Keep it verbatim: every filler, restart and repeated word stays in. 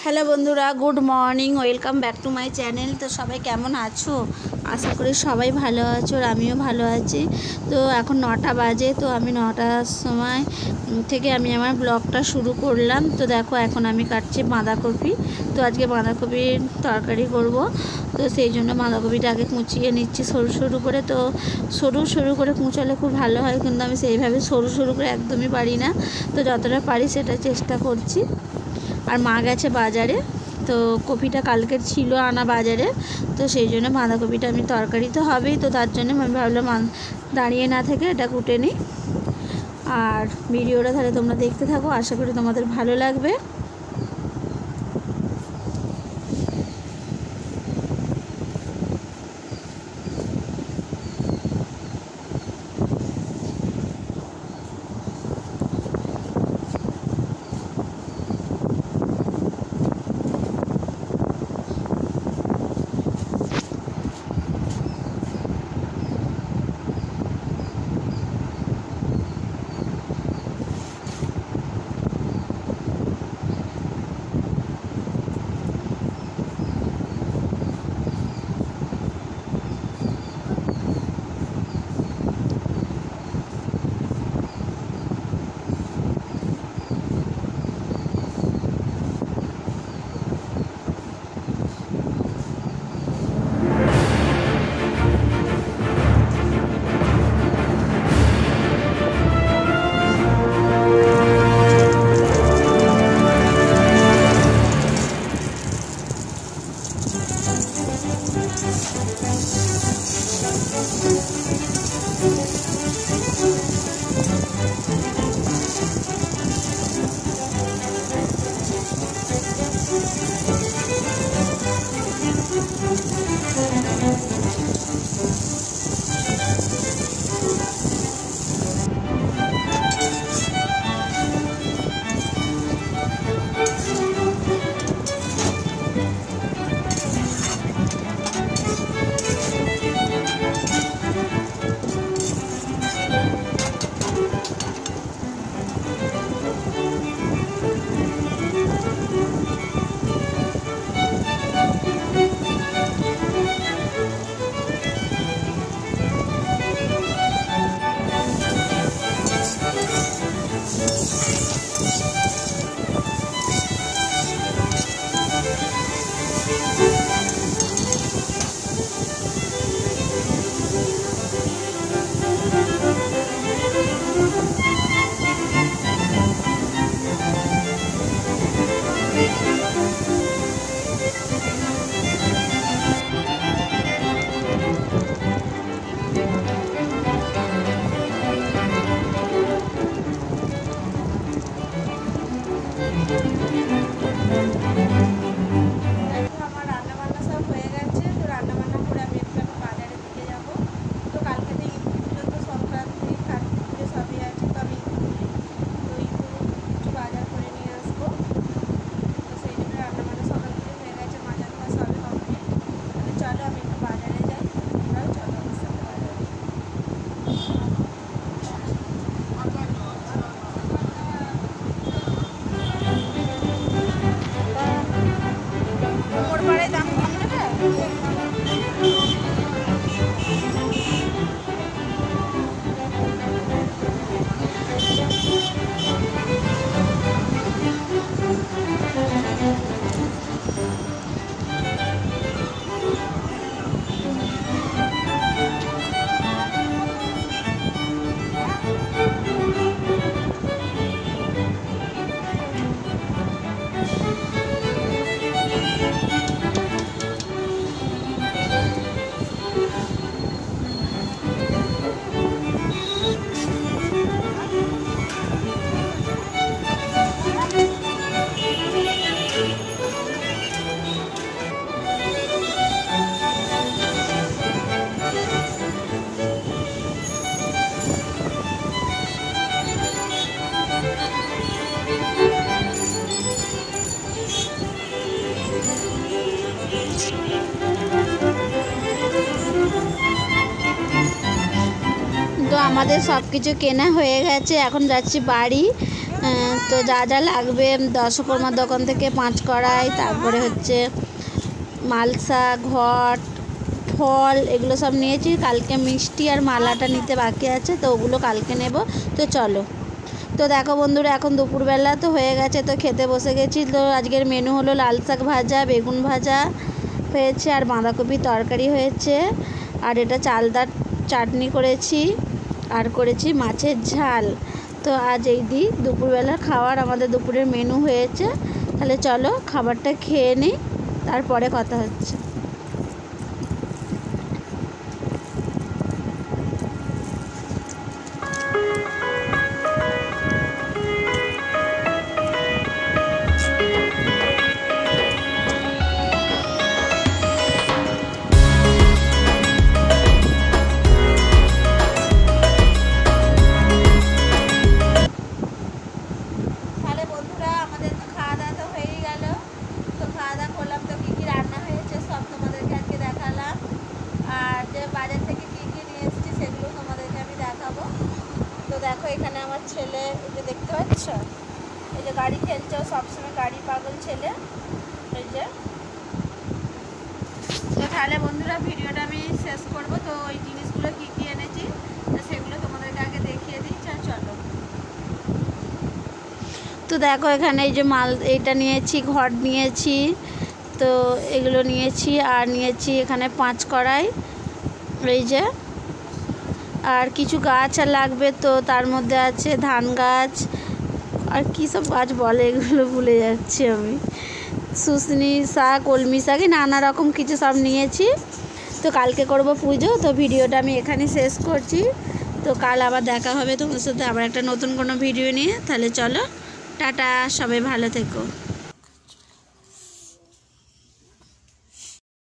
Hello বন্ধুরা, good morning, welcome back to my channel. তো সবাই কেমন আছো? আশা করি সবাই ভালো আছো আর আমিও ভালো আছি। তো এখন নটা বাজে, তো আমি নটার সময় থেকে আমি আমার ব্লগটা শুরু করলাম। তো দেখো এখন আমি কাটছি বাঁধাকপি। তো আজকে বাঁধাকপির তরকারি করব, তো সেই জন্য বাঁধাকপিটা আগে কুচিয়ে নিচ্ছি সরু সরু করে। তো সরু সরু করে কুচালে খুব ভালো হয়, কিন্তু আমি সেইভাবে সরু সরু করে একদমই পারি না। তো যতটা পারি সেটা চেষ্টা করছি। আর মা গেছে বাজারে, তো কপিটা কালকের ছিল আনা বাজারে, তো সেই জন্য বাঁধাকপিটা আমি তরকারি তো হবেই, তো তার জন্য আমি ভাবলাম দাঁড়িয়ে না থেকে এটা কুটে নিই। আর ভিডিওটা তাহলে তোমরা দেখতে থাকো, আশা করি তোমাদের ভালো লাগবে। তো আমাদের সব কিছু কেনা হয়ে গেছে, এখন যাচ্ছি বাড়ি। তো যা যা লাগবে দশকর্মার দোকান থেকে পাঁচ কড়াই, তারপরে হচ্ছে মালসা, ঘট, ফল, এগুলো সব নিয়েছি। কালকে মিষ্টি আর মালাটা নিতে বাকি আছে, তো ওগুলো কালকে নেব। তো চলো। তো দেখো বন্ধুরা, এখন দুপুরবেলা তো হয়ে গেছে, তো খেতে বসে গেছি। তো আজকের মেনু হলো লাল শাক ভাজা, বেগুন ভাজা হয়েছে, আর বাঁধাকপি তরকারি হয়েছে, আর এটা চালদার চাটনি করেছি, আর করেছি মাছের ঝাল। তো আজ এই দিই দুপুরবেলা খাওয়ার আমাদের দুপুরের মেনু হয়েছে। তাহলে চলো খাবারটা খেয়ে নিই, তারপরে কথা হচ্ছে। দেখো এখানে আমার ছেলে, এই যে দেখতে পাচ্ছ, এই যে গাড়ি খেলছে, সবসময় গাড়ি পাগল ছেলে, এই যে। তো তাহলে বন্ধুরা ভিডিওটা আমি শেষ করব। তো ওই জিনিসগুলো কী কী এনেছি তো সেগুলো তোমাদেরকে আগে দেখিয়ে দিই। চলো। তো দেখো এখানে এই যে মাল, এইটা নিয়েছি, ঘট নিয়েছি, তো এগুলো নিয়েছি, আর নিয়েছি এখানে পাঁচ কড়াই, এই যে। আর কিছু গাছ আর লাগবে, তো তার মধ্যে আছে ধান গাছ, আর কী সব গাছ বলে এগুলো ভুলে যাচ্ছি আমি, শুশনি শাক, কলমি শাক, নানা রকম কিছু সব নিয়েছি। তো কালকে করব পুজো। তো ভিডিওটা আমি এখানে শেষ করছি। তো কাল আবার দেখা হবে তোমাদের সাথে আবার একটা নতুন কোনো ভিডিও নিয়ে। তাহলে চলো, টাটা, সবাই ভালো থেকো।